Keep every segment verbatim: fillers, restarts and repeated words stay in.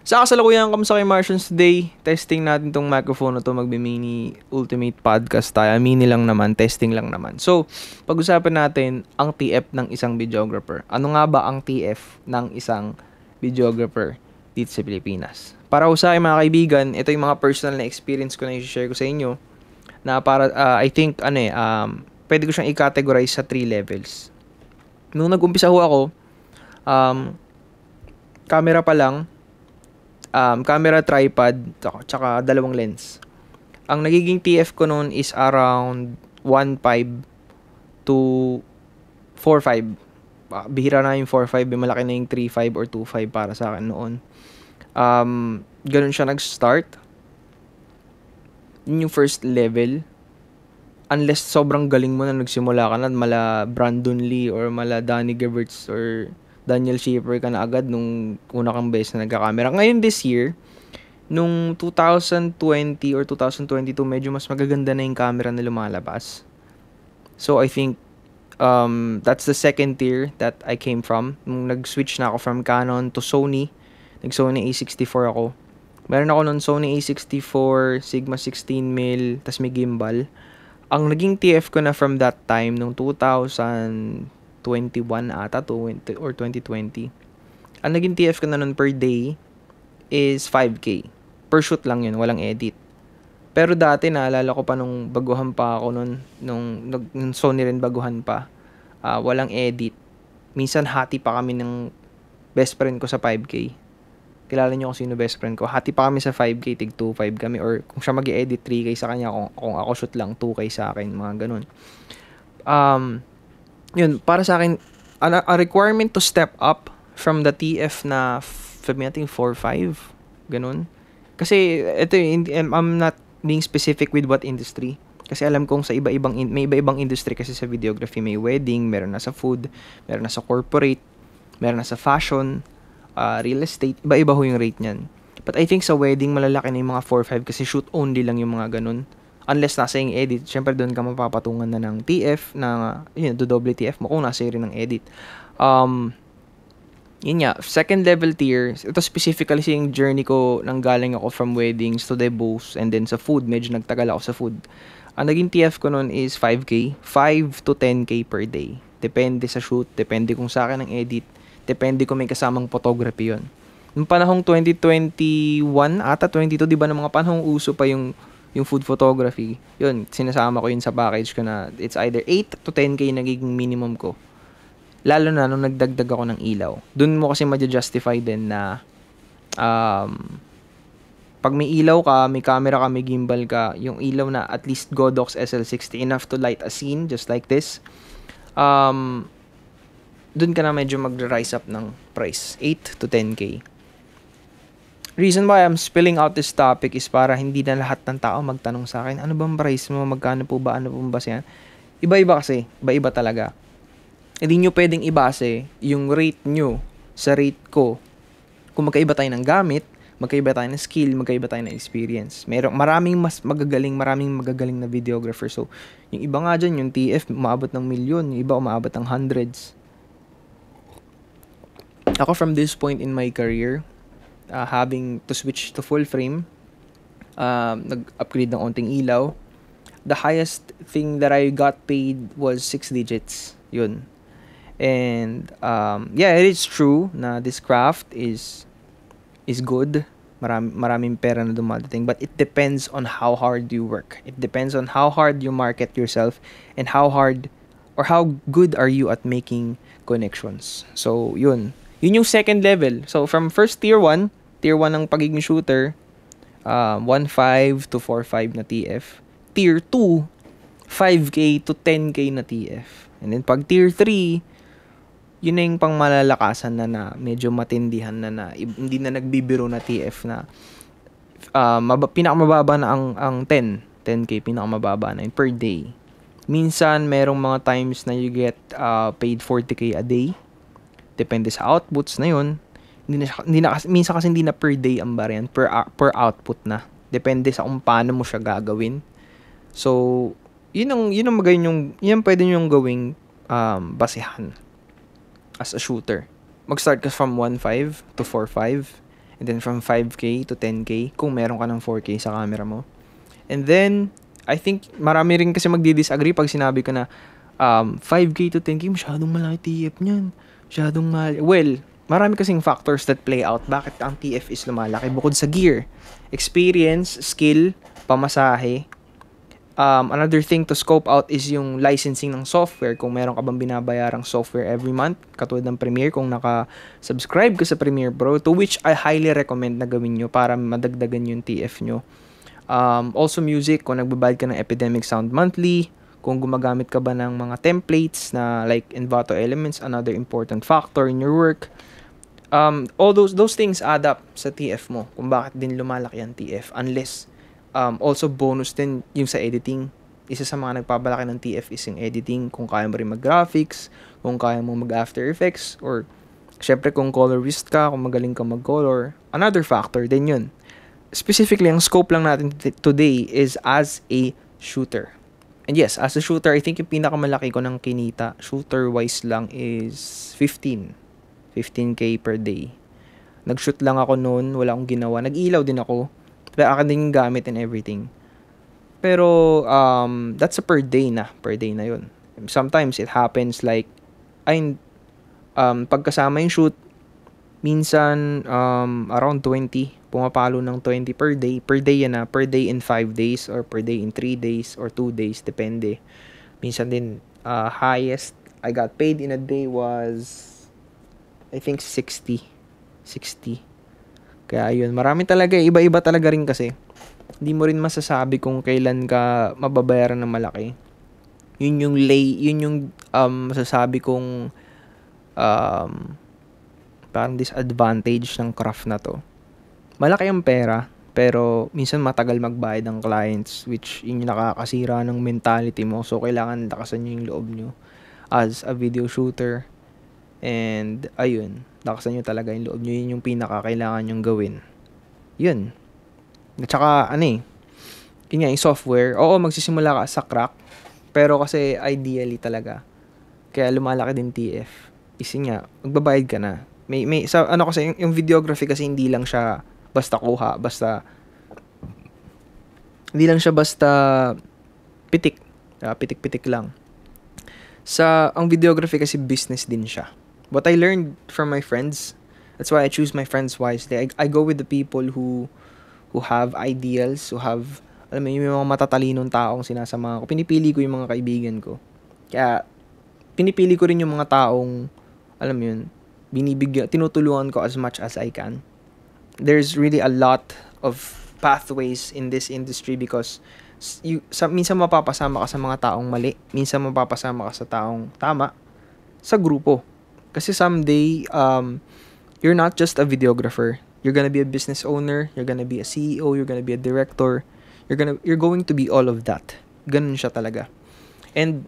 Sa kasalukuyan, kamusta kayo Martians today? Testing natin tong microphone na to, magbi-mini ultimate podcast tayo. Mini lang naman, testing lang naman. So, pag-usapan natin ang T F ng isang videographer. Ano nga ba ang T F ng isang videographer dito sa Pilipinas? Para sa akin mga kaibigan, ito yung mga personal na experience ko na i-share ko sa inyo na para, uh, I think, ano eh, um, pwede ko siyang i-categorize sa three levels. Nung nag-umpisa ho ako, um, camera pa lang, Um, camera, tripod, tsaka dalawang lens. Ang nagiging T F ko noon is around one point five to four point five. Uh, bihira na yung four point five, malaki na yung three point five or two point five para sa akin noon. Um, ganun siya nag-start. Yun yung first level. Unless sobrang galing mo na nagsimula ka na, mala Brandon Lee or mala Danny Gevirtz or Daniel Schiffer ka na agad nung una kang beses na nagka-camera. Ngayon this year, nung twenty twenty or twenty twenty-two, medyo mas magaganda na yung camera na lumalabas. So I think um, that's the second tier that I came from. Nung nag-switch na ako from Canon to Sony, nag-Sony A sixty-four ako. Meron ako nun Sony A sixty-four, Sigma sixteen millimeter, tas may gimbal. Ang naging T F ko na from that time, nung twenty twenty-one ata, twenty or twenty twenty. Ang naging T F ko na nun per day is five K. Per shoot lang yun, walang edit. Pero dati, naalala ko pa nung baguhan pa ako nun, nung, nung Sony rin baguhan pa, uh, walang edit. Minsan hati pa kami ng best friend ko sa five K. Kilala niyo kung sino best friend ko. Hati pa kami sa five K, tig two point five kami. Or kung siya mag-edit, three K sa kanya. Kung, kung ako shoot lang, two K sa akin. Mga ganun. Um, yun, para sa akin, a, a requirement to step up from the T F na, sabi natin, four five. Ganun. Kasi, ito, I'm not being specific with what industry. Kasi alam kong sa iba-ibang, may iba-ibang industry kasi sa videography. May wedding, meron na sa food, meron na sa corporate, meron na sa fashion, uh, real estate. Iba-iba ho yung rate niyan. But I think sa wedding, malalaki na yung mga four five kasi shoot only lang yung mga ganun. Unless nasa yung edit, syempre doon ka mapapatungan na ng T F, na, yun, do double T F mo kung nasa rin ng edit. Um, yun nga, second level tier, ito specifically yung journey ko nang galing ako from weddings to debos and then sa food, medyo nagtagal ako sa food. Ang naging T F ko noon is five K, five to ten K per day. Depende sa shoot, depende kung sa akin ang edit, depende kung may kasamang photography yun. Noong panahong twenty twenty-one, ata twenty-two, di ba, ng mga panahong uso pa yung yung food photography, yun, sinasama ko yun sa package ko na it's either eight to ten K nagiging minimum ko. Lalo na nung nagdagdag ako ng ilaw. Doon mo kasi ma-justify din na um, pag may ilaw ka, may camera ka, may gimbal ka, yung ilaw na at least Godox S L sixty, enough to light a scene, just like this, um, doon ka na medyo mag-rise up ng price, eight to ten K. Reason why I'm spilling out this topic is para hindi na lahat ng tao magtanong sa akin, ano bang price mo, magkano po ba, ano po ba siya? Iba-iba kasi, iba-iba talaga. Hindi nyo pwedeng ibase yung rate nyo sa rate ko. Kung magkaiba tayo ng gamit, magkaiba tayo ng skill, magkaiba tayo ng experience. Merong maraming mas magagaling, maraming magagaling na videographer. So, yung iba nga dyan, yung T F, umaabot ng milyon, yung iba umaabot ng hundreds. Ako from this point in my career, Uh, having to switch to full frame, um, nag-upgrade ng onting ilaw, the highest thing that I got paid was six digits. Yun. And um, yeah, it is true na this craft is is good. Marami, maraming pera na dumadating, but it depends on how hard you work. It depends on how hard you market yourself and how hard or how good are you at making connections. So, yun. Yun yung second level. So, from first tier one, tier one ng pagiging shooter, um, one point five to four point five na T F. Tier two, five K to ten K na T F. And then, pag tier three, yun na yung pang malalakasan na na, medyo matindihan na na, hindi na nagbibiro na T F na, uh, mab- pinakamababa na ang, ang ten, ten K, pinakamababa na yun per day. Minsan, merong mga times na you get uh, paid forty K a day. Depende sa outputs na yun. Hindi na, hindi na, minsan kasi hindi na per day ang variant, per, uh, per output na. Depende sa kung paano mo siya gagawin. So, yun ang, yun ang magayon yung, yun ang pwede nyo yung gawing um, basihan as a shooter. Mag-start ka from one point five to four point five. And then from five K to ten K kung meron ka ng four K sa camera mo. And then, I think marami rin kasi magdi-disagree pag sinabi ko na um, five K to ten K, masyadong malaki T F niyan. Masyadong mahal. Well, marami kasing factors that play out bakit ang T F is lumalaki bukod sa gear. Experience, skill, pamasahe. Um, another thing to scope out is yung licensing ng software. Kung meron ka bang binabayarang software every month, katulad ng Premiere, kung naka-subscribe ka sa Premiere Pro, to which I highly recommend na gawin nyo para madagdagan yung T F nyo. Um, also music, kung nagbabayad ka ng Epidemic Sound monthly, kung gumagamit ka ba ng mga templates na like Envato Elements, another important factor in your work. Um, all those those things add up sa T F mo, kung bakit din lumalaki ang T F. Unless, um, also bonus din yung sa editing. Isa sa mga nagpapalaki ng T F is yung editing, kung kaya mo rin mag-graphics, kung kaya mo mag-After Effects, or syempre kung colorist ka, kung magaling ka mag-color. Another factor din yun. Specifically, ang scope lang natin t- today is as a shooter. And yes, as a shooter, I think yung pinakamalaki ko ng kinita, shooter-wise lang, is fifteen. fifteen K per day. Nag-shoot lang ako noon, wala akong ginawa. Nag-ilaw din ako. Pero akin din yung gamit and everything. Pero, um, that's a per day na. Per day na yun. Sometimes, it happens like, ay, um, pagkasama yung shoot, minsan, um, around twenty. Pumapalo ng twenty per day. Per day yan na. Per day in five days or per day in three days or two days. Depende. Minsan din, uh, highest I got paid in a day was, I think, sixty. sixty. Kaya yun. Marami talaga. Iba-iba talaga rin kasi. Hindi mo rin masasabi kung kailan ka mababayaran ng malaki. Yun yung lay, yun yung um, masasabi kong um, parang disadvantage ng craft na to. Malaki ang pera, pero minsan matagal magbayad ng clients, which yun yung nakakasira ng mentality mo. So, kailangan lakasan nyo yung loob nyo as a video shooter. And, ayun, lakasan nyo talaga yung loob nyo. Yun yung pinaka-kailangan nyong gawin. Yun. At saka, ano eh, yun nga, yung software, oo, magsisimula ka sa crack, pero kasi ideally talaga, kaya lumalaki din T F, is nga, magbabayad ka na. May, may, sa, ano kasi, yung, yung videography kasi hindi lang siya basta kuha, basta, hindi lang siya basta pitik, uh, pitik-pitik lang. Sa, ang videography kasi business din siya. What I learned from my friends, that's why I choose my friends wisely. I, I go with the people who, who have ideals, who have, alam mo, yung mga matatalinong taong sinasama ko. Pinipili ko yung mga kaibigan ko. Kaya, pinipili ko rin yung mga taong, alam mo yun, binibigyan, tinutulungan ko as much as I can. There's really a lot of pathways in this industry because you, sa, minsan mapapasama ka sa mga taong mali, minsan mapapasama ka sa taong tama, sa grupo. Kasi someday, um, you're not just a videographer. You're gonna be a business owner, you're gonna be a C E O, you're gonna be a director, you're gonna, you're going to be all of that. Ganun siya talaga. And,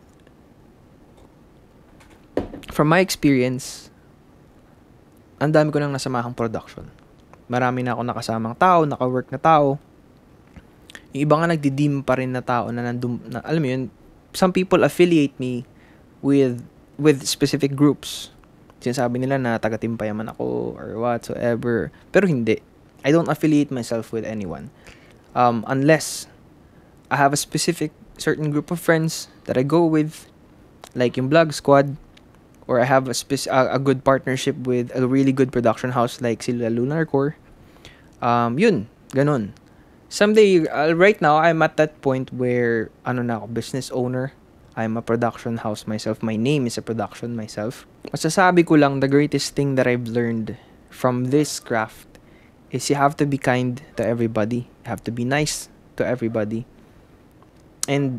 from my experience, ang dami ko nang nasamahang production. Marami na ako nakasamang tao, naka-work na tao. Yung iba nga nagdidim pa rin na tao na nandun, na, alam mo yun, some people affiliate me with with specific groups. Sinasabi nila na taga-Timpayaman ako or whatsoever. Pero hindi. I don't affiliate myself with anyone. Um, unless I have a specific certain group of friends that I go with, like yung Vlog Squad, or I have a, spec- a, a good partnership with a really good production house like sila Lunar Core. Um, yun, ganun. Someday, uh, right now, I'm at that point where, ano na ako, business owner. I'm a production house myself. My name is a production myself. Masasabi ko lang, the greatest thing that I've learned from this craft is you have to be kind to everybody. You have to be nice to everybody. And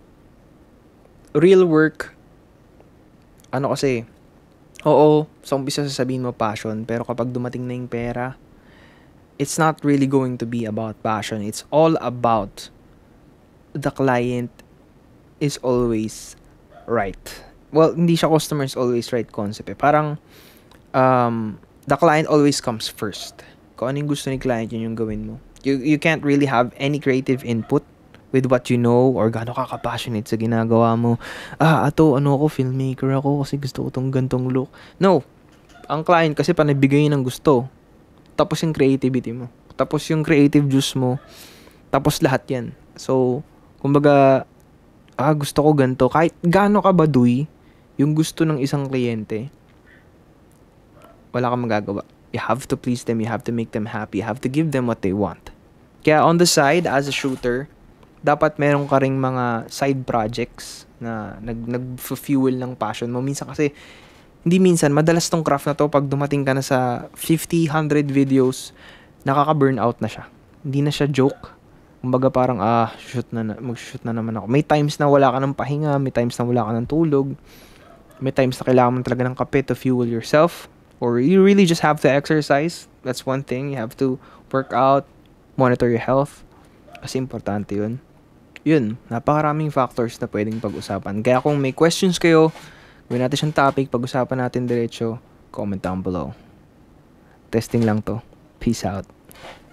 real work, ano kasi, oo, sa umpisa sasabihin mo passion, pero kapag dumating na yung pera, it's not really going to be about passion. It's all about the client is always right. Well, hindi siya customer is always right concept eh. Parang, um, the client always comes first. Kung ano yung gusto ni client, yun yung gawin mo. You, you can't really have any creative input with what you know or gaano ka ka-passionate sa ginagawa mo. Ah, ato, ano ako, filmmaker ako kasi gusto ko tong gantong look. No. Ang client kasi panibigay ng gusto. tapos yung creativity mo. Tapos yung creative juice mo, tapos lahat yan. So, kumbaga, ah, gusto ko ganito. Kahit gaano ka baduy, yung gusto ng isang kliyente, wala kang magagawa. You have to please them, you have to make them happy, you have to give them what they want. Kaya on the side, as a shooter, dapat meron ka ring mga side projects na nag, nag-fuel ng passion mo. Minsan kasi, hindi minsan, madalas tong craft na to, pag dumating ka na sa fifty, one hundred videos, nakaka-burnout na siya. Hindi na siya joke. Kumbaga parang, ah, shoot na, na mag-shoot na naman ako. May times na wala ka ng pahinga, may times na wala ka ng tulog, may times na kailangan mo talaga ng kape to fuel yourself, or you really just have to exercise. That's one thing. You have to work out, monitor your health, kasi importante yun. Yun, napakaraming factors na pwedeng pag-usapan. Kaya kung may questions kayo, gawin natin siyang topic, pag-usapan natin diretso, comment down below. Testing lang to. Peace out.